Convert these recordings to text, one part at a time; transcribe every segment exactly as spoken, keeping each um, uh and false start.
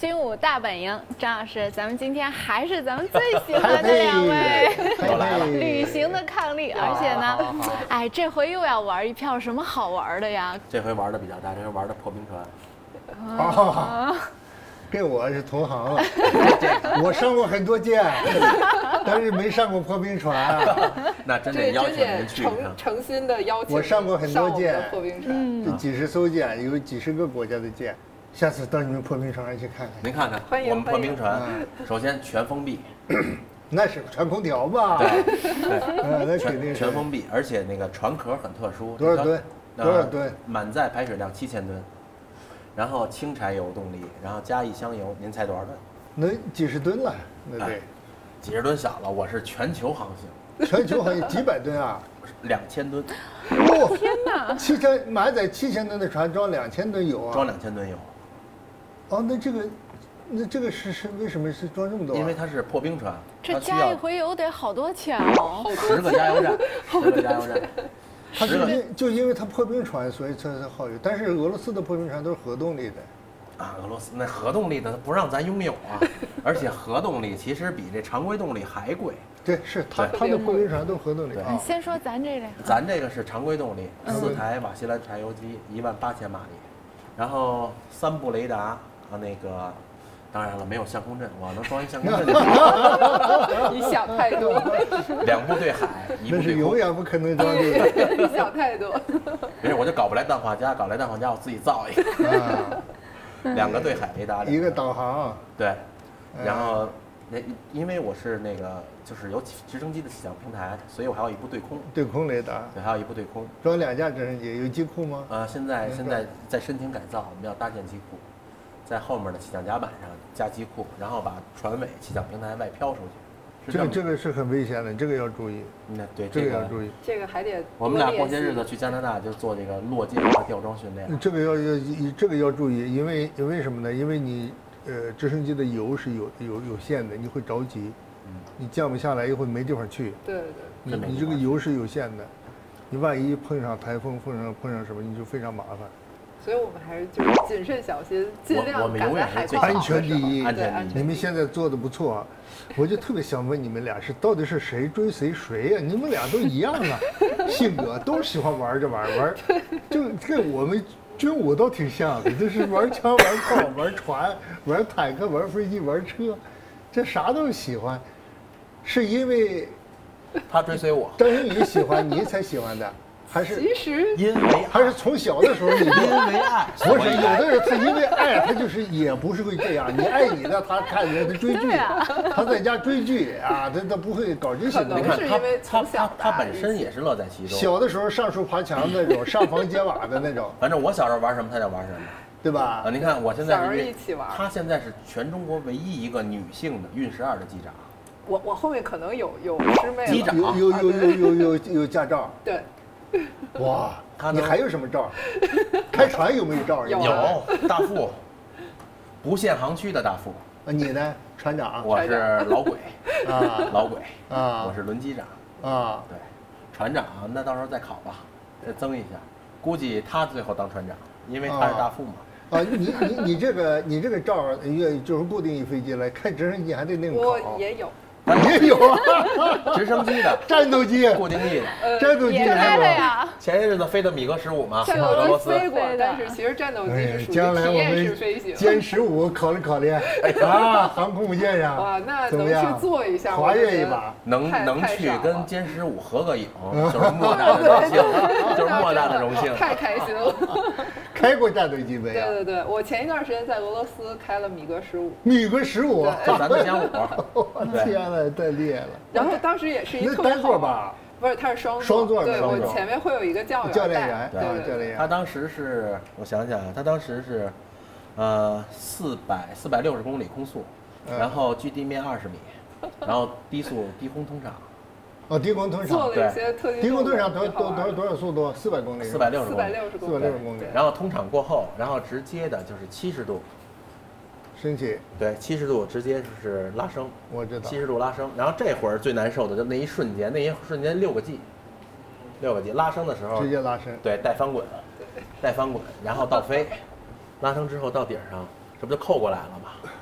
军武大本营，张老师，咱们今天还是咱们最喜欢的两位， 又来了， 旅行的伉俪，而且呢，哎，这回又要玩一票什么好玩的呀？ 这回玩的比较大，这回玩的破冰船。 啊，跟我是同行了，我上过很多舰，但是没上过破冰船。 那真得邀请您去。 诚诚心的邀请。 我上过很多舰， 破冰船， 这几十艘舰，有几十个国家的舰。下次到你们破冰船上去看看。 您看看， 欢迎我们破冰船，首先全封闭， 那是全空调吧？ 对， 对，那肯定是全封闭，而且那个船壳很特殊， 多少吨？多少吨？ 满载排水量七千吨，然后轻柴油动力，然后加一箱油，您猜多少吨？ 那几十吨了，那得。 几十吨小了，我是全球航行， 全球航行几百吨啊？ 两千吨。 哦， 天哪！ 七千满载七千吨的船装两千吨油啊？ 装两千吨油。 哦，那这个，那这个是是为什么是装这么多、啊？ 因为它是破冰船， 这加一回油得好多钱哦， 十个加油站，十个加油站。 它是因就因为它破冰船，所以才才耗油。但是俄罗斯的破冰船都是核动力的。 啊，俄罗斯那核动力的不让咱拥有啊，而且核动力其实比这常规动力还贵。 对，是它它的破冰船都是核动力。 你先说咱这个。 咱这个是常规动力，四台瓦西兰柴油机，一万八千马力，然后三部雷达。啊，那个，当然了，没有相控阵，我能装一相控阵。 你想太多。 两部对海，一部对空。 那是永远不可能装这个。 你想太多。 没事，我就搞不来氮化镓，搞来氮化镓我自己造一个。啊。两个对海雷达， 一个导航。 对，然后那因为我是那个就是有直升机的起降平台，所以我还有一部对空。 对空雷达。 对，还有一部对空。 装两架直升机，有机库吗？ 呃，现在现在在申请改造，我们要搭建机库。在后面的起降甲板上加机库，然后把船尾起降平台外飘出去。 这个这个是很危险的，这个要注意。 那对这个要注意。 这个还得。 我们俩过些日子去加拿大就做这个落舰和吊装训练。 这个要要这个要注意，因为为什么呢？因为你呃直升机的油是有有有限的，你会着急，嗯，你降不下来，一会没地方去。 对对。 你你这个油是有限的，你万一碰上台风，碰上碰上什么，你就非常麻烦。 所以我们还是就是谨慎小心，尽量赶在海况安全第一。 安全第一。 你们现在做的不错啊，我就特别想问你们俩是到底是谁追谁谁呀？你们俩都一样啊，性格都喜欢玩着玩玩，就跟我们军武都挺像的，就是玩枪、玩炮、玩船、玩坦克、玩飞机、玩车，这啥都喜欢，是因为他追随我， 张馨予喜欢你才喜欢的。还是其实因为还是从小的时候你因为爱， 不是有的人他因为爱他就是也不是会这样，你爱你的他看人他追剧，他在家追剧啊，他他不会搞这些东西。 你看他他他他本身也是乐在其中。 小的时候上树爬墙那种，上房揭瓦的那种。 反正我小时候玩什么他就玩什么， 对吧？ 啊，您看我现在小时候一起玩。 他现在是全中国唯一一个女性的运十二的机长。 我我后面可能有有师妹机长有有有有有有有驾照。 对。 哇，你还有什么照？开船有没有照？ 有大副，不限航区的大副。 啊，你呢？船长。 我是老鬼啊， 老鬼啊， 我是轮机长啊。 对，船长那到时候再考吧，再增一下，估计他最后当船长，因为他是大副嘛。 啊，你你你这个你这个照也就是固定一飞机来开直升机还得另考。 我也有。 也有啊， 直升机的、 战斗机、 固定翼的、 战斗机也开了呀。 前些日子飞的米格十五嘛， 俄罗斯飞过，但是其实战斗机是属于体验式飞行。 歼十五考虑考虑啊，航空母舰上哇，那能去做一下， 滑跃一把， 能能去跟歼十五合个影，就是莫大的荣幸，就是莫大的荣幸， 太开心了。 开过战斗机没有？对对对，我前一段时间在俄罗斯开了米格十五。 米格十五， 就咱的歼五。 我天呐，太厉害了！ 然后当时也是一个特别单座吧？ 不是，它是双双座。 对，我前面会有一个教教练员， 对教练员。 他当时是，我想想，他当时是，呃，四百四百六十公里空速，然后距地面二十米，然后低速低空通场。 哦，低空通场，对， 低空通场多多多少多少速度？四百公里， 四百六十公里， 四百六十四百六十公里。 然后通场过后，然后直接的就是七十度升起， 对，七十度直接就是拉升， 我知道， 七十度拉升。然后这会儿最难受的就那一瞬间，那一瞬间六个 G， 六个 G 拉升的时候直接拉升， 对，带翻滚，带翻滚，然后倒飞，拉升之后到顶上，这不就扣过来了吗？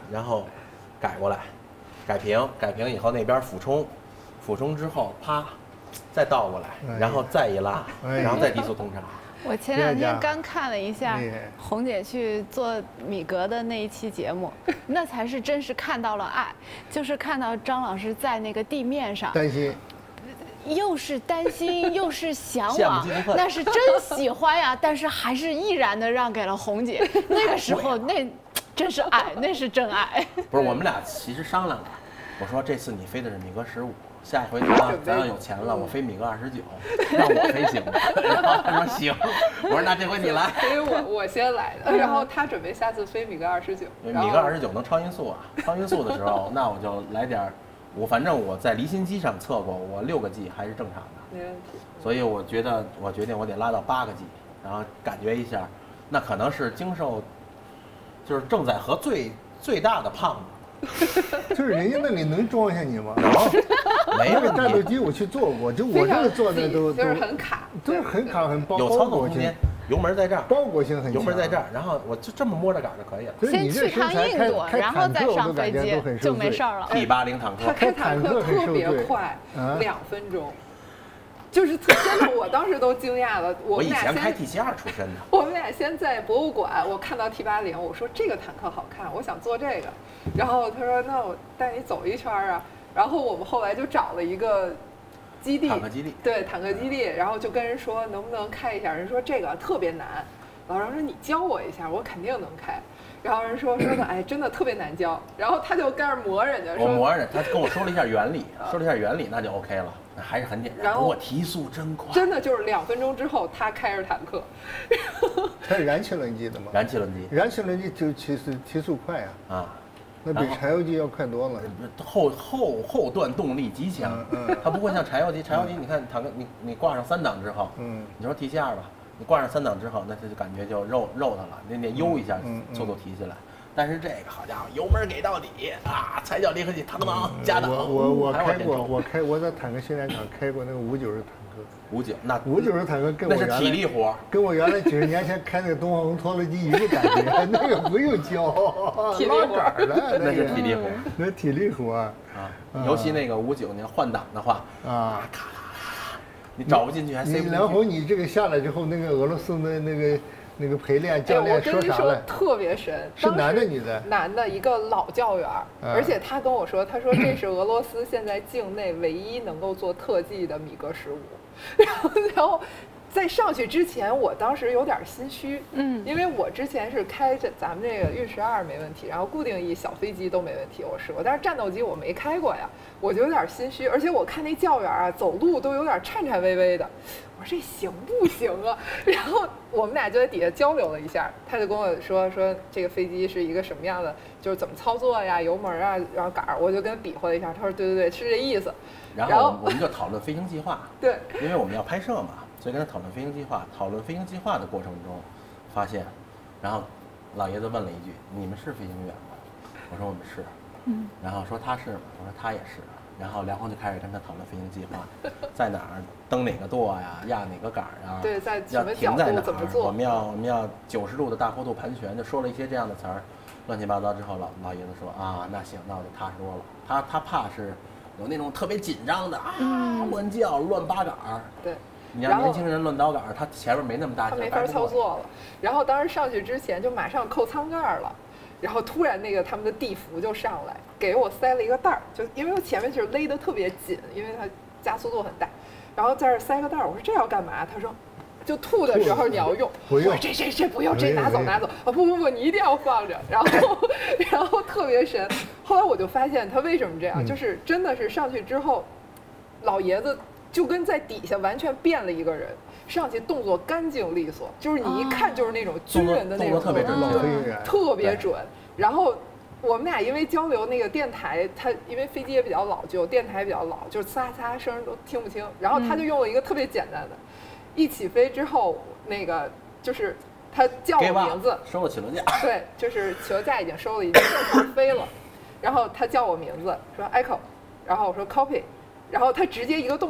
然后改过来，改平，改平以后那边俯冲，俯冲之后啪，再倒过来，然后再一拉，然后再低速通畅。 我前两天刚看了一下红姐去做米格的那一期节目，那才是真是看到了爱，就是看到张老师在那个地面上担心。 又是担心又是向往，那是真喜欢呀，但是还是毅然的让给了红姐。那个时候那真是爱，那是真爱。 不是，我们俩其实商量了，我说这次你飞的是米格十五，下一回咱咱要有钱了，我飞米格二十九，让我飞行吗？然后他说行，我说那这回你来。 因为我我先来的，然后他准备下次飞米格二十九。 米格二十九能超音速啊，超音速的时候，那我就来点。我反正我在离心机上测过，我六个 G 还是正常的， 没问题。 所以我觉得，我决定我得拉到八个 G， 然后感觉一下，那可能是经受，就是正在和最最大的胖子。 就是人家那里能装下你吗？ 能，没有。 战斗机我去坐过，就我这个坐的都就是很卡， 对，很卡很包。 有操纵空间。油门在这儿， 包裹性很强。 油门在这儿，然后我就这么摸着杆就可以了。 先去趟印度，然后再上飞机就没事了。 T 八零坦克， 他开坦克特别快，两分钟，就是真的，我当时都惊讶了。 我以前开 T 七二出身的。 我们俩先在博物馆，我看到 T 八零，我说这个坦克好看，我想坐这个。然后他说：“那我带你走一圈啊。”然后我们后来就找了一个。基地， 坦克基地， 对，坦克基地，然后就跟人说能不能开一下，人说这个特别难，老人说你教我一下，我肯定能开，然后人说说的哎真的特别难教，然后他就跟着磨人家， 我磨人家，他跟我说了一下原理，说了一下原理，那就 OK 了，那还是很简单。 然后我提速真快， 真的就是两分钟之后他开着坦克， 它是燃气轮机的吗？ 燃气轮机， 燃气轮机就其实提速快啊。啊。那比柴油机要快多了， 后后后段动力极强，嗯嗯、它不会像柴油机，柴油机你看坦克，你你挂上三档之后，嗯，你说提气二吧，你挂上三档之后，那它就感觉就肉肉它了，你得悠一下，速度提起来。但是这个好家伙，油门给到底啊，踩脚离合器腾腾加档。 我我我开过，我开我在坦克训练场开过那个五九式坦克。 五九那五九式坦克跟我那是体力活， 跟我原来几十年前开那个东方红拖拉机一个感觉，那个不用教，拉杆儿的， 那是体力活， 那体力活啊。 尤其那个五九年换挡的话啊，咔咔咔，你找不进去还塞不进去。 梁红，你这个下来之后，那个俄罗斯的那个。那个陪练教练说啥了？ 特别神， 是男的女的？ 男的，一个老教员，而且他跟我说，他说这是俄罗斯现在境内唯一能够做特技的米格十五，然后然后。在上去之前，我当时有点心虚，嗯，因为我之前是开着咱们这个运十二没问题，然后固定翼小飞机都没问题，我试过，但是战斗机我没开过呀，我就有点心虚，而且我看那教员啊走路都有点颤颤巍巍的，我说这行不行啊？然后我们俩就在底下交流了一下，他就跟我说说这个飞机是一个什么样的，就是怎么操作呀，油门啊，然后杆儿，我就跟他比划了一下，他说对对对，是这意思。 然后我们就讨论飞行计划， 对， 因为我们要拍摄嘛。所以跟他讨论飞行计划，讨论飞行计划的过程中，发现，然后老爷子问了一句：“你们是飞行员吗？”我说：“我们是。”嗯，然后说他是吗？我说他也是。然后梁红就开始跟他讨论飞行计划，在哪儿蹬哪个舵呀，压哪个杆儿呀， 对，在要停在哪儿， 我们要我们要九十度的大幅度盘旋，就说了一些这样的词儿，乱七八糟之后，老老爷子说啊，那行，那我就踏实多了。他他怕是有那种特别紧张的啊，乱叫乱扒杆儿， 对。 你让年轻人乱倒杆儿，他前面没那么大劲， 他没法操作了。然后当时上去之前就马上扣舱盖了，然后突然那个他们的地服就上来给我塞了一个袋儿，就因为我前面就是勒得特别紧，因为它加速度很大，然后在这塞个袋儿，我说这要干嘛？他说就吐的时候你要用。我说这这这不用，这拿走拿走啊！不不不，你一定要放着。然后然后特别神。后来我就发现他为什么这样，就是真的是上去之后，老爷子。就跟在底下完全变了一个人，上去动作干净利索，就是你一看就是那种军人的那种特别准， 特别准。然后我们俩因为交流那个电台，他因为飞机也比较老旧，电台比较老，就是撒撒声都听不清。然后他就用了一个特别简单的，一起飞之后，那个就是他叫我名字， 收了起落架， 对，就是起落架已经收了，已经正常飞了。然后他叫我名字，说 Echo， 然后我说 Copy。然后他直接一个动作，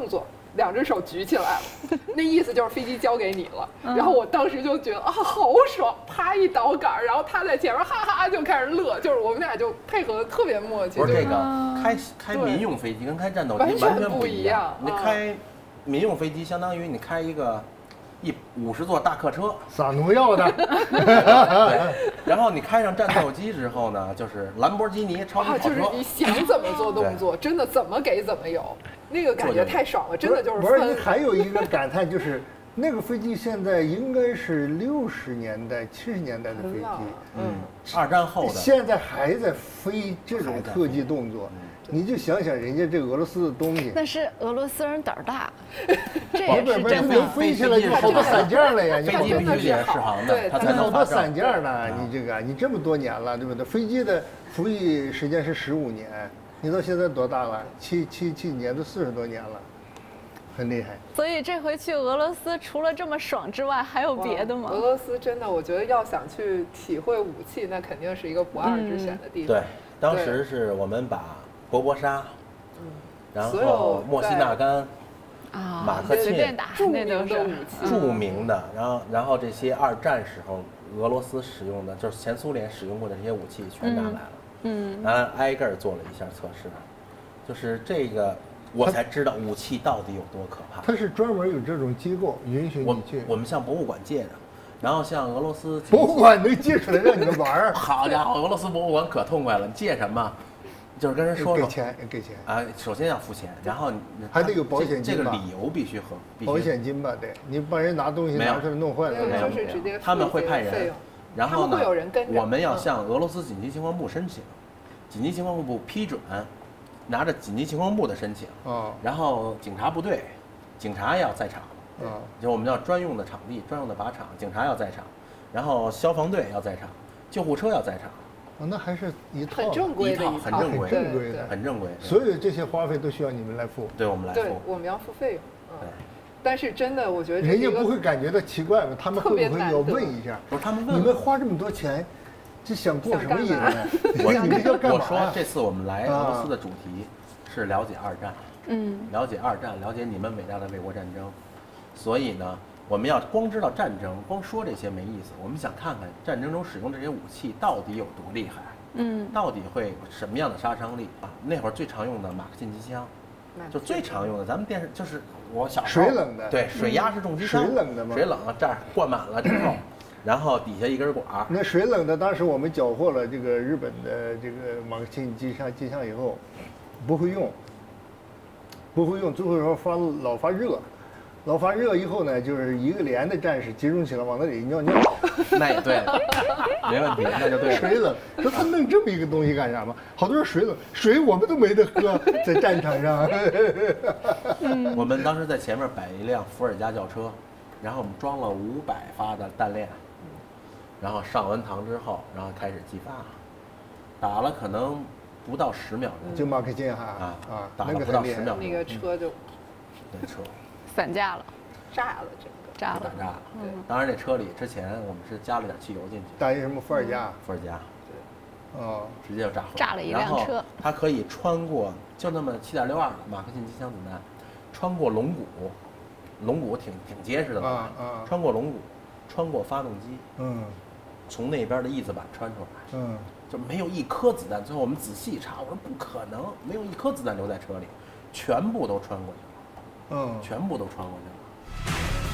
两只手举起来了，那意思就是飞机交给你了。然后我当时就觉得啊，好爽，啪一倒杆，然后他在前面哈哈就开始乐，就是我们俩就配合的特别默契。 不是这个开开民用飞机跟开战斗机完全不一样，你开民用飞机相当于你开一个。一五十座大客车， 撒农药的。 对，然后你开上战斗机之后呢，就是兰博基尼超级跑车， 就是你想怎么做动作，真的怎么给怎么有，那个感觉太爽了，真的就是。 不是，你还有一个感叹就是，那个飞机现在应该是六十年代、七十年代的飞机， 嗯，二战后的， 现在还在飞这种特技动作。你就想想人家这俄罗斯的东西， 那是俄罗斯人胆儿大，这也是真的。飞起来就好多散件了呀， 飞机必须得适航的，它才能好多散件呢。你这个，你这么多年了，对不对？飞机的服役时间是十五年，你到现在多大了？七七七年都四十多年了，很厉害。 所以这回去俄罗斯，除了这么爽之外，还有别的吗？ 俄罗斯真的，我觉得要想去体会武器，那肯定是一个不二之选的地方。 对，当时是我们把。博博沙，然后莫西纳甘， 啊， 马克沁， 著名的武器， 著名的，然后然后这些二战时候俄罗斯使用的，就是前苏联使用过的这些武器全拿来了， 嗯， 然后挨个做了一下测试，就是这个我才知道武器到底有多可怕。 它是专门有这种机构允许你去， 我们向博物馆借的。然后像俄罗斯博物馆能借出来让你们玩儿， 好家伙，俄罗斯博物馆可痛快了，你借什么？就是跟人说给钱，给钱啊！首先要付钱，然后还得有保险金这个理由必须合， 保险金吧？对，你把人拿东西拿出来弄坏了， 没有， 就是直接他们会派人，然后呢， 会有人跟着。 我们要向俄罗斯紧急情况部申请，紧急情况部批准，拿着紧急情况部的申请啊，然后警察部队，警察要在场啊，就我们要专用的场地、专用的靶场，警察要在场，然后消防队要在场，救护车要在场。 哦，那还是一套很正规的， 很正规， 很正规的， 很正规。 所有这些花费都需要你们来付， 对我们来付， 对，我们要付费用。嗯，但是真的，我觉得人家不会感觉到奇怪吗？他们会不会要问一下？ 不是他们问你们花这么多钱，这想过什么瘾呢？ 我你们要干嘛？ 我说这次我们来俄罗斯的主题是了解二战，嗯，了解二战，了解你们伟大的卫国战争，所以呢。我们要光知道战争，光说这些没意思。我们想看看战争中使用这些武器到底有多厉害，嗯，到底会什么样的杀伤力啊？那会儿最常用的马克沁机枪，就最常用的，咱们电视就是我小时候水冷的， 对，水压式重机枪， 水冷的吗？ 水冷这儿灌满了之后，然后底下一根管儿。 那水冷的，当时我们缴获了这个日本的这个马克沁机枪机枪以后，不会用，不会用，最后说发老发热。老发热以后呢，就是一个连的战士集中起来往那里尿尿， 那也对，没问题，那就对了。 水冷，说他弄这么一个东西干啥嘛？好多人水冷，水我们都没得喝，在战场上。 我们当时在前面摆一辆伏尔加轿车，然后我们装了五百发的弹链，然后上完膛之后，然后开始击发，打了可能不到十秒钟， 就马克沁哈啊啊，打了不到十秒钟， 那个车就对车。 散架了， 炸了，整个炸了， 炸了。对，当然这车里之前我们是加了点汽油进去。 打一什么伏尔加？ 伏尔加， 对，哦， 直接就炸毁。 炸了一辆车。 它可以穿过，就那么七点六二马克沁机枪子弹，穿过龙骨，龙骨挺挺结实的嘛，啊啊，穿过龙骨，穿过发动机，嗯，从那边的翼子板穿出来，嗯，就没有一颗子弹。最后我们仔细一查，我说不可能，没有一颗子弹留在车里，全部都穿过去了。嗯，全部都穿过去了。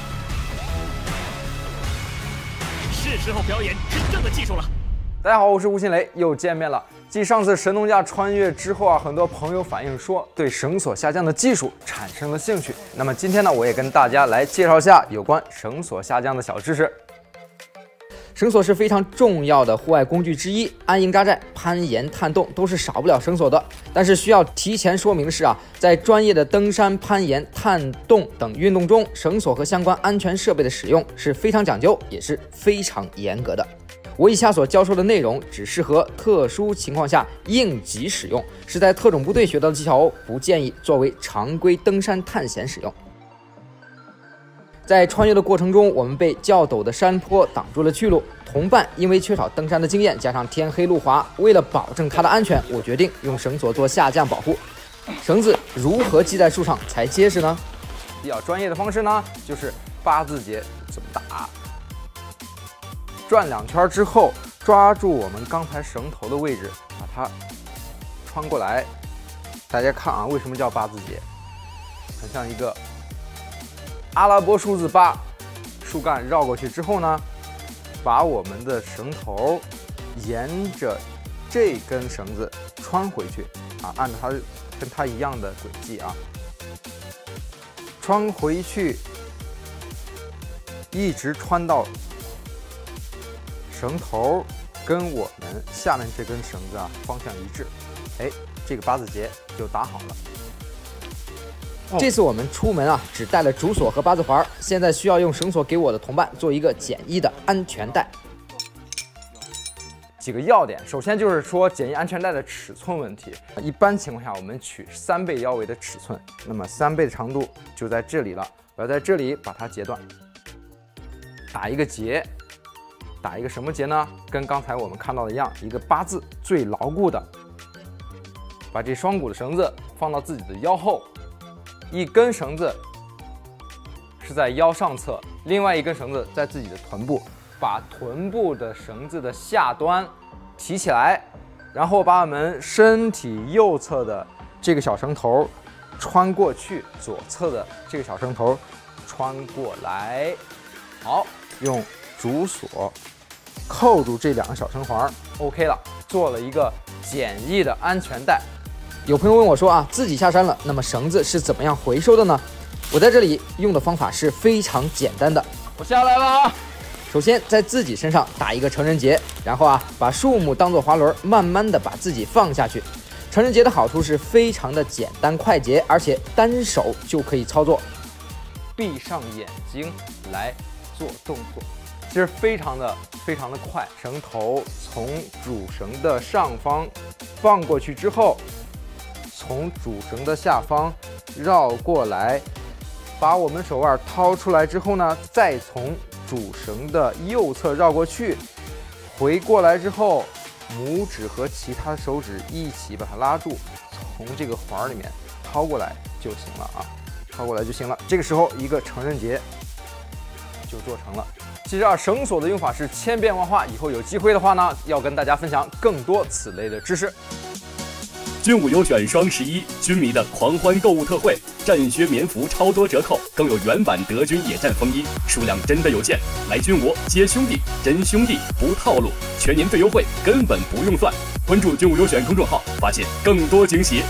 是时候表演真正的技术了。 大家好，我是吴新雷，又见面了。继上次神农架穿越之后啊，很多朋友反映说对绳索下降的技术产生了兴趣。那么今天呢，我也跟大家来介绍一下有关绳索下降的小知识。绳索是非常重要的户外工具之一，安营扎寨、攀岩、探洞都是少不了绳索的。但是需要提前说明的是啊，在专业的登山、攀岩、探洞等运动中，绳索和相关安全设备的使用是非常讲究，也是非常严格的。我以下所教授的内容只适合特殊情况下应急使用，是在特种部队学到的技巧哦，不建议作为常规登山探险使用。在穿越的过程中，我们被较陡的山坡挡住了去路。同伴因为缺少登山的经验，加上天黑路滑，为了保证他的安全，我决定用绳索做下降保护。绳子如何系在树上才结实呢？ 比较专业的方式呢，就是八字结怎么打。转两圈之后，抓住我们刚才绳头的位置，把它穿过来。大家看啊，为什么叫八字结？很像一个阿拉伯数字八，树干绕过去之后呢，把我们的绳头沿着这根绳子穿回去啊，按照它跟它一样的轨迹啊，穿回去，一直穿到绳头跟我们下面这根绳子啊方向一致，哎，这个八字结就打好了。 这次我们出门啊，只带了主锁和八字环，现在需要用绳索给我的同伴做一个简易的安全带。 几个要点，首先就是说简易安全带的尺寸问题。一般情况下，我们取三倍腰围的尺寸，那么三倍的长度就在这里了。我要在这里把它截断，打一个结，打一个什么结呢？跟刚才我们看到的一样，一个八字最牢固的。把这双股的绳子放到自己的腰后，一根绳子是在腰上侧，另外一根绳子在自己的臀部。把臀部的绳子的下端提起来，然后把我们身体右侧的这个小绳头穿过去，左侧的这个小绳头穿过来。好，用主锁扣住这两个小绳环 ，OK 了，做了一个简易的安全带。 有朋友问我说啊，自己下山了，那么绳子是怎么样回收的呢？我在这里用的方法是非常简单的。 我下来了啊。 首先在自己身上打一个成人结，然后啊把树木当做滑轮，慢慢的把自己放下去。成人结的好处是非常的简单快捷，而且单手就可以操作。 闭上眼睛来做动作，其实非常的非常的快。绳头从主绳的上方放过去之后，从主绳的下方绕过来，把我们手腕掏出来之后呢，再从主绳的右侧绕过去，回过来之后，拇指和其他手指一起把它拉住，从这个环里面掏过来就行了啊，掏过来就行了。这个时候一个成人结就做成了。其实啊，绳索的用法是千变万化，以后有机会的话呢，要跟大家分享更多此类的知识。 军武优选双十一，军迷的狂欢购物特惠，战靴棉服超多折扣，更有原版德军野战风衣，数量真的有限。来军武接兄弟，真兄弟不套路，全年最优惠，根本不用算。关注军武优选公众号，发现更多惊喜。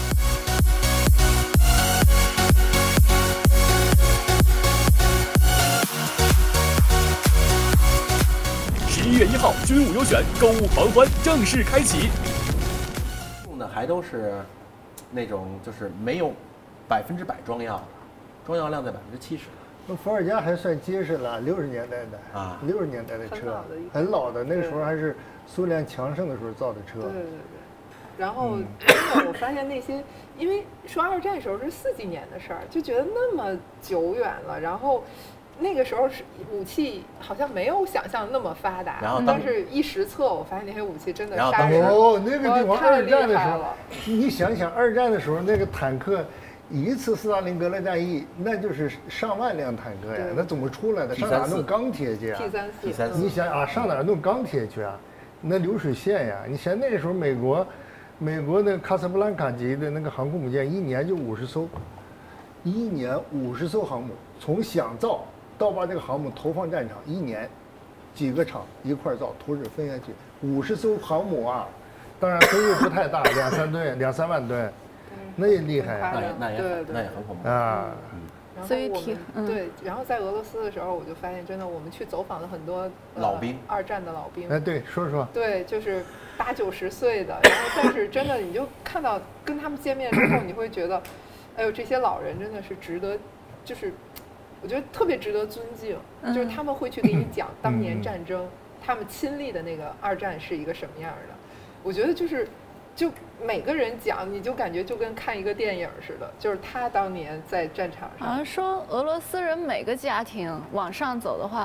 十一月一号，军武优选购物狂欢正式开启。 的还都是那种就是没有百分之百装药的，装药量在百分之七十。 那伏尔加还算结实了，六十年代的啊，六十年代的车，很老的，那个时候还是苏联强盛的时候造的车。 对对对。然后真的，我发现那些，因为说二战时候是四几年的事儿，就觉得那么久远了，然后。那个时候是武器好像没有想象那么发达，然后但是一实测，我发现那些武器真的杀人。 哦，那个地方二战的时候，你想想二战的时候那个坦克，一次斯大林格勒战役那就是上万辆坦克呀，那怎么出来的？上哪弄钢铁去啊 ？T 三四， T 三四， 你想啊，上哪弄钢铁去啊？那流水线呀！你想那时候美国，美国的卡萨布兰卡级的那个航空母舰，一年就五十艘，一年五十艘航母，从想造。到把这个航母投放战场，一年几个厂一块造，图纸分下去，五十艘航母啊，当然吨位不太大，两三吨、两三万吨，那也厉害啊，那也那也那也很恐怖啊。 所以挺对，然后在俄罗斯的时候，我就发现真的，我们去走访了很多老兵， 二战的老兵。 哎，对，说说。 对，就是八九十岁的，然后但是真的，你就看到跟他们见面之后，你会觉得，哎呦，这些老人真的是值得，就是。我觉得特别值得尊敬，就是他们会去给你讲当年战争，嗯、他们亲历的那个二战是一个什么样的。我觉得就是，就每个人讲，你就感觉就跟看一个电影似的，就是他当年在战场上。 好像说俄罗斯人每个家庭往上走的话，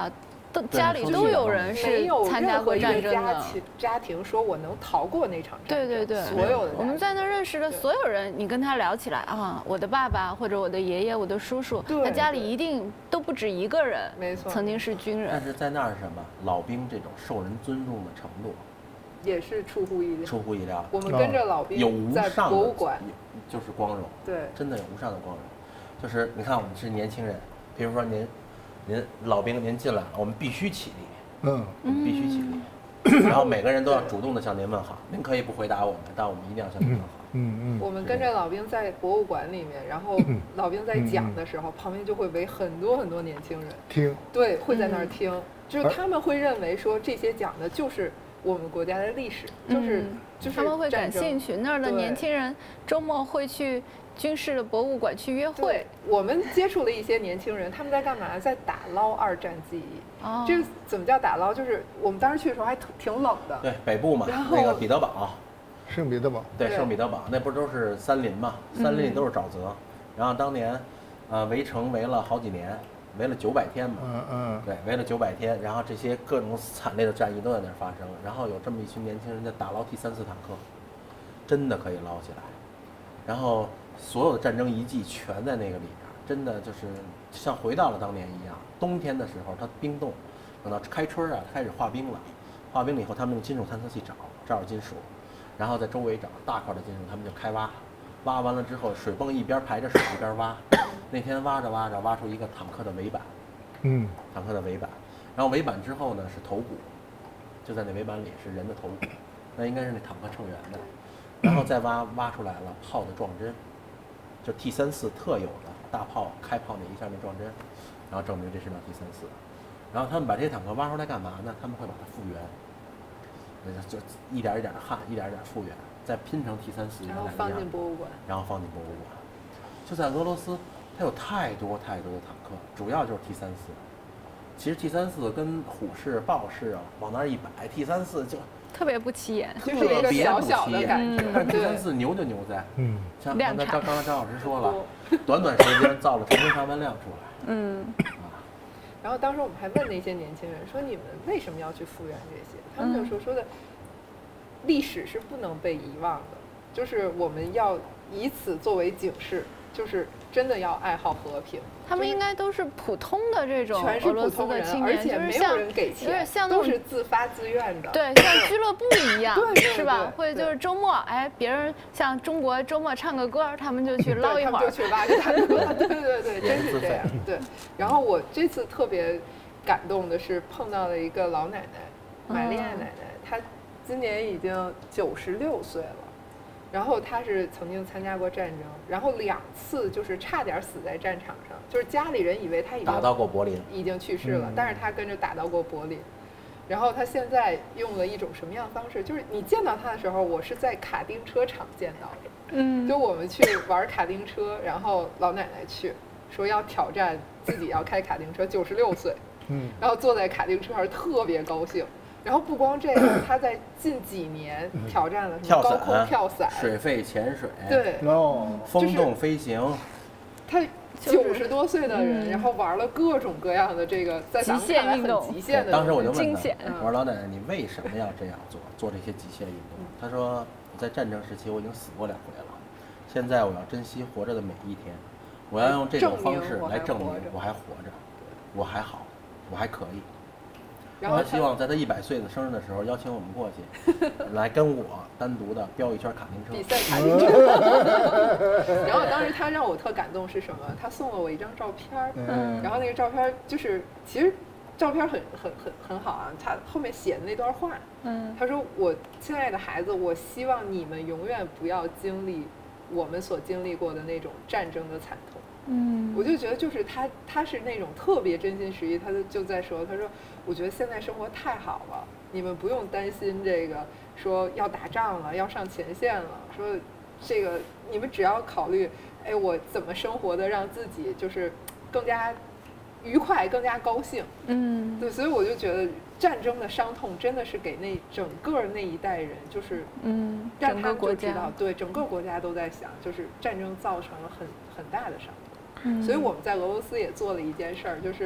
都家里都有人是参加过战争的。 家庭说我能逃过那场战争。 对对对， 所有的我们在那认识的所有人，你跟他聊起来啊，我的爸爸或者我的爷爷、我的叔叔，他家里一定都不止一个人， 没错， 曾经是军人。 但是在那儿是什么？老兵这种受人尊重的程度， 也是出乎意料。 出乎意料。 我们跟着老兵有无在上博物馆， 就是光荣。 对， 真的有无上的光荣。就是你看，我们是年轻人，比如说您，您老兵您进来了，我们必须起立。 嗯， 必须起立，然后每个人都要主动的向您问好。您可以不回答我们，但我们一定要向您问好。 嗯嗯。 我们跟着老兵在博物馆里面，然后老兵在讲的时候，旁边就会围很多很多年轻人听。 对，会在那儿听，就是他们会认为说这些讲的就是我们国家的历史，就是就是他们会感兴趣。那儿的年轻人周末会去军事的博物馆去约会。 我们接触了一些年轻人，他们在干嘛？在打捞二战记忆。 哦， 这怎么叫打捞？就是我们当时去的时候还挺冷的。 对，北部嘛，那个彼得堡， 圣彼得堡。 对，圣彼得堡那不都是山林嘛？山林里都是沼泽。然后当年，呃，围城围了好几年，围了九百天嘛。 嗯嗯。 对，围了九百天，然后这些各种惨烈的战役都在那儿发生。然后有这么一群年轻人在打捞 T 三四坦克，真的可以捞起来。然后所有的战争遗迹全在那个里边，真的就是像回到了当年一样。冬天的时候，它冰冻，等到开春啊，开始化冰了。化冰了以后，他们用金属探测器找，找找金属，然后在周围找大块的金属，他们就开挖。挖完了之后，水泵一边排着水一边挖。那天挖着挖着，挖出一个坦克的尾板， 嗯， 坦克的尾板。然后尾板之后呢是头骨，就在那尾板里是人的头骨，那应该是那坦克乘员的。然后再挖挖出来了炮的撞针，就 T 三四特有的大炮开炮那一下那撞针。然后证明这是辆 T 三四，然后他们把这些坦克挖出来干嘛呢？他们会把它复原，就一点一点的焊，一点一点复原，再拼成 T 三四， 然后放进博物馆， 然后放进博物馆。就在俄罗斯，它有太多太多的坦克，主要就是 T 三四。其实 T 三四跟虎式、豹式啊往那儿一摆 ，T 三四就特别不起眼， 就是一个小小的感觉。 但是 T 三四牛就牛在， 嗯， 像刚才刚才张老师说了，短短时间造了成千上万辆出来。 嗯， 然后当时我们还问那些年轻人说：“你们为什么要去复原这些？”他们就说：“说的历史是不能被遗忘的，就是我们要以此作为警示，就是真的要爱好和平。” 他们应该都是普通的这种全是普通人，而且没有人给钱， 像都是自发自愿的。 对，像俱乐部一样，是吧？会就是周末，哎，别人像中国周末唱个歌，他们就去捞一会儿， 就去挖个坦克。对对对，真是这样。对。然后我这次特别感动的是碰到了一个老奶奶，玛丽亚奶奶，她今年已经九十六岁了。然后他是曾经参加过战争，然后两次就是差点死在战场上，就是家里人以为他已经打到过柏林， 已经去世了，嗯、但是他跟着打到过柏林。然后他现在用了一种什么样的方式？就是你见到他的时候，我是在卡丁车场见到的。嗯，就我们去玩卡丁车，然后老奶奶去说要挑战自己要开卡丁车，九十六岁，嗯，然后坐在卡丁车上特别高兴。然后不光这样，他在近几年挑战了什么高空跳伞、 水肺潜水， 对， 风洞飞行。 他九十多岁的人，然后玩了各种各样的这个在咱们看来很极限的。 当时我就问他，我说老奶奶，你为什么要这样做？做这些极限运动？他说，在战争时期我已经死过两回了，现在我要珍惜活着的每一天，我要用这种方式来证明我还活着，我还好，我还可以。然后他希望在他一百岁的生日的时候邀请我们过去，来跟我单独的飙一圈卡丁车， 比赛卡丁车。然后当时他让我特感动是什么？他送了我一张照片，嗯，然后那个照片就是其实照片很很很很好啊，他后面写的那段话，嗯，他说：“我亲爱的孩子，我希望你们永远不要经历我们所经历过的那种战争的惨痛。”嗯，我就觉得就是他，他是那种特别真心实意，他就就在说，他说，我觉得现在生活太好了，你们不用担心这个，说要打仗了，要上前线了，说这个你们只要考虑，哎，我怎么生活的让自己就是更加愉快，更加高兴。嗯，对，所以我就觉得战争的伤痛真的是给那整个那一代人，就是嗯，让他们就知道，对，整个国家都在想，就是战争造成了很很大的伤痛。所以我们在俄罗斯也做了一件事儿，就是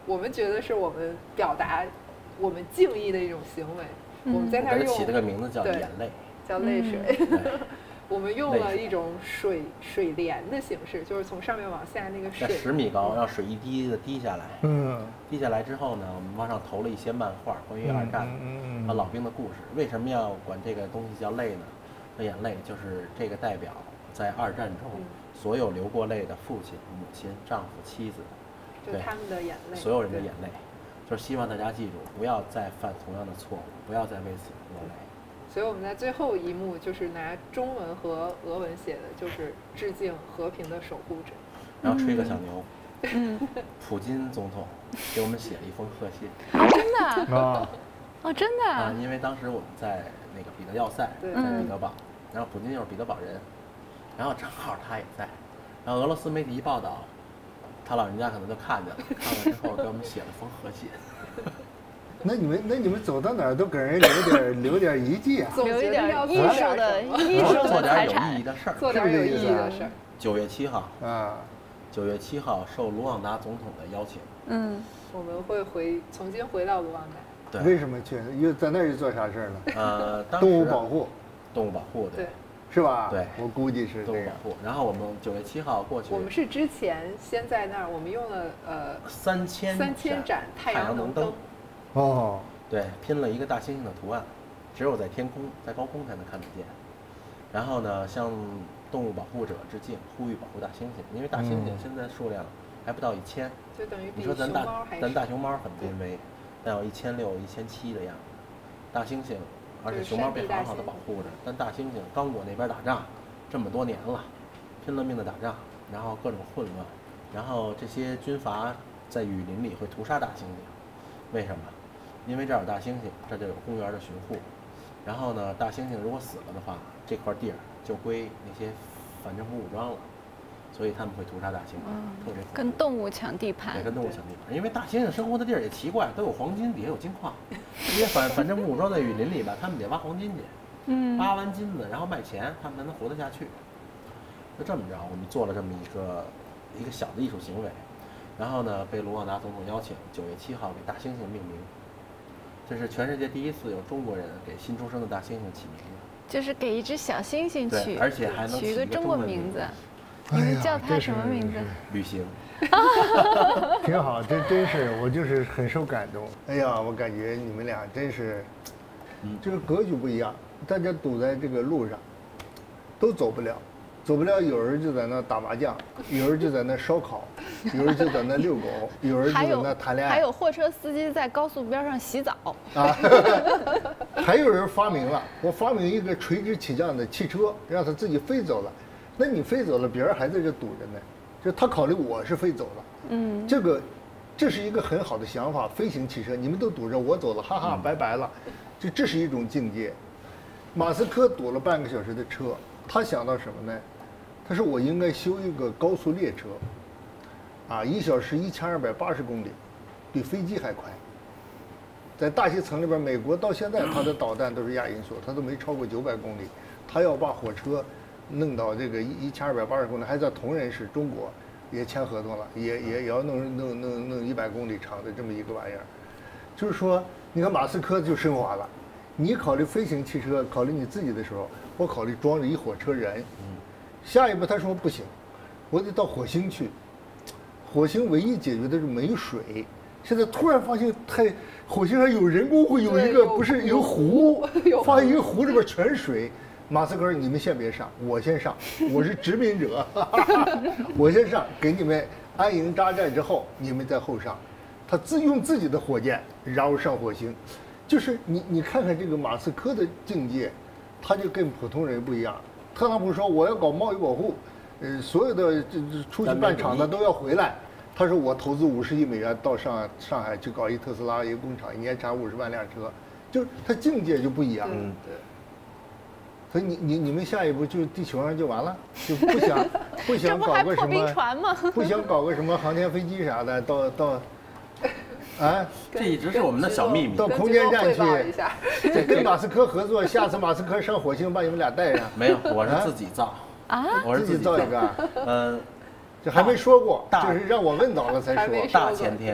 我们觉得是我们表达我们敬意的一种行为。嗯、我们在那儿用起了个名字叫眼泪， 叫泪水。嗯、我们用了一种水水帘的形式，就是从上面往下那个水， 十米高，让水一滴的滴下来。 嗯， 滴下来之后呢，我们往上投了一些漫画，关于二战和老兵的故事。为什么要管这个东西叫泪呢？那眼泪就是这个代表在二战中所有流过泪的父亲、母亲、丈夫、妻子， 对他们的眼泪， 所有人的眼泪，就是希望大家记住，不要再犯同样的错误，不要再为此落泪。 所以我们在最后一幕就是拿中文和俄文写的，就是致敬和平的守护者， 然后吹个小牛。嗯，普京总统给我们写了一封贺信。 啊，真的啊？哦，真的啊！因为当时我们在那个彼得要塞，在彼得堡，然后普京又是彼得堡人，然后正好他也在，然后俄罗斯媒体一报道，他老人家可能就看见了，看了之后给我们写了封贺信。 那你们那你们走到哪儿都给人留点留点遗迹啊， 留一点艺术的艺术的财产， 做点有意义的事儿， 做点有意义的事儿。 九月七号啊， 九月七号受卢旺达总统的邀请， 嗯，我们会回重新回到卢旺达。 对， 为什么去？又在那儿又做啥事儿呢？ 呃， 动物保护， 动物保护对， 是吧？ 对， 我估计是动物保护。然后我们九月七号过去， 我们是之前先在那儿，我们用了呃三千三千盏太阳能灯。 哦， 对，拼了一个大猩猩的图案，只有在天空、在高空才能看得见。然后呢，向动物保护者致敬，呼吁保护大猩猩，因为大猩猩现在数量还不到一千， 就等于你说咱大咱大熊猫很濒危，但有一千六、一千七的样子。大猩猩，而且熊猫被好好的保护着，但大猩猩刚果那边打仗这么多年了，拼了命的打仗，然后各种混乱，然后这些军阀在雨林里会屠杀大猩猩，为什么？因为这儿有大猩猩，这就有公园的巡护。然后呢，大猩猩如果死了的话，这块地儿就归那些反政府武装了，所以他们会屠杀大猩猩， 嗯、 特别跟动物抢地盘。 对，跟动物抢地盘。因为大猩猩生活的地儿也奇怪，都有黄金，底下有金矿。这些反反政府武装在雨林里吧，他们得挖黄金去，嗯，挖完金子然后卖钱，他们才能活得下去。就这么着，我们做了这么一个一个小的艺术行为，然后呢，被卢旺达总统邀请，九月七号给大猩猩命名。这是全世界第一次有中国人给新出生的大猩猩起名字， 就是给一只小猩猩取， 而且还能取一个中文名字。 你们叫它什么名字？ 旅行。 挺好，这真是我就是很受感动。哎呀，我感觉你们俩真是，这个格局不一样，大家堵在这个路上，都走不了。走不了，有人就在那打麻将，有人就在那烧烤，有人就在那遛狗，有人就在那谈恋爱， 还有货车司机在高速边上洗澡啊，还有人发明了，我发明一个垂直起降的汽车，让它自己飞走了。那你飞走了，别人还在这堵着呢，就他考虑我是飞走了，嗯，这个，这是一个很好的想法，飞行汽车你们都堵着，我走了，哈哈，嗯、拜拜了，就这是一种境界。马斯克堵了半个小时的车，他想到什么呢？他说：“我应该修一个高速列车，啊，一小时一千二百八十公里，比飞机还快。在大气层里边，美国到现在它的导弹都是亚音速，它都没超过九百公里。他要把火车弄到这个一千二百八十公里，还在同仁市，中国也签合同了，也也也要弄弄弄弄一百公里长的这么一个玩意儿。就是说，你看马斯克就升华了，你考虑飞行汽车，考虑你自己的时候，我考虑装着一火车人。”下一步他说不行，我得到火星去。火星唯一解决的是没水，现在突然发现太火星上有人工湖，有一个不是有湖，发现一个湖里边全水。马斯克说：“你们先别上，我先上，我是殖民者，我先上，给你们安营扎寨之后，你们再后上。”他自用自己的火箭，然后上火星。就是你你看看这个马斯克的境界，他就跟普通人不一样。特朗普说我要搞贸易保护，呃，所有的这这出去办厂的都要回来。他说我投资五十亿美元到上上海去搞一特斯拉一个工厂，一年产五十万辆车，就是他境界就不一样。嗯，对。所以你你你们下一步就地球上就完了，就不想不想搞个什么，不想搞个什么航天飞机啥的，到到。啊， 这一直是我们的小秘密。 到空间站去，得跟马斯克合作。下次马斯克上火星，把你们俩带上。 没有，我是自己造啊， 我是自己造一个。 嗯， 这还没说过，就是让我问到了才说。 大前天，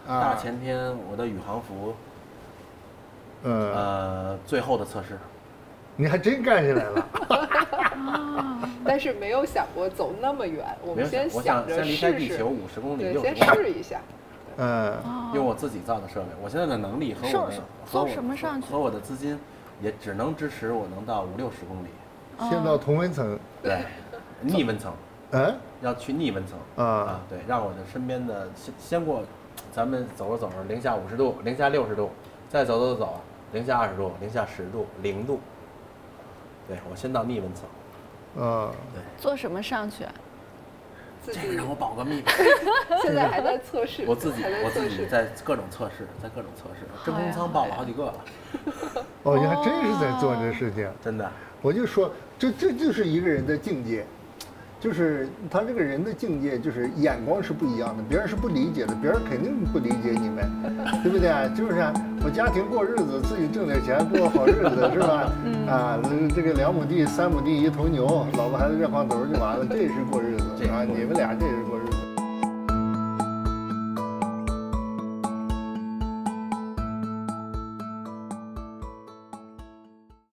大前天我的宇航服， 嗯呃，最后的测试， 你还真干下来了。 但是没有想过走那么远，我们先想着先离开试试， 地球五十公里、 对， 六十先公里， 试一下。 嗯， 用我自己造的设备，我现在的能力和我的和我什么上去和我的资金，也只能支持我能到五六十公里， 先到同温层。 对，逆温层。 嗯， 要去逆温层啊啊，对，让我的身边的先先过，咱们走着走着，零下五十度，零下六十度，再走走走，零下二十度，零下十度，零度。对，我先到逆温层。 啊， 对。 做什么上去啊？ 这个让我保个密。 现在还在测试。 我自己，我自己在各种测试，在各种测试，真空舱报了好几个了。 哦，你还真是在做这事情， 真的。 我就说，这这就是一个人的境界。就是他这个人的境界，就是眼光是不一样的，别人是不理解的，别人肯定不理解你们，对不对？就是啊，我家庭过日子，自己挣点钱过好日子，是吧？啊，这个两亩地、三亩地、一头牛，老婆孩子热炕头就完了，这是过日子啊！你们俩这是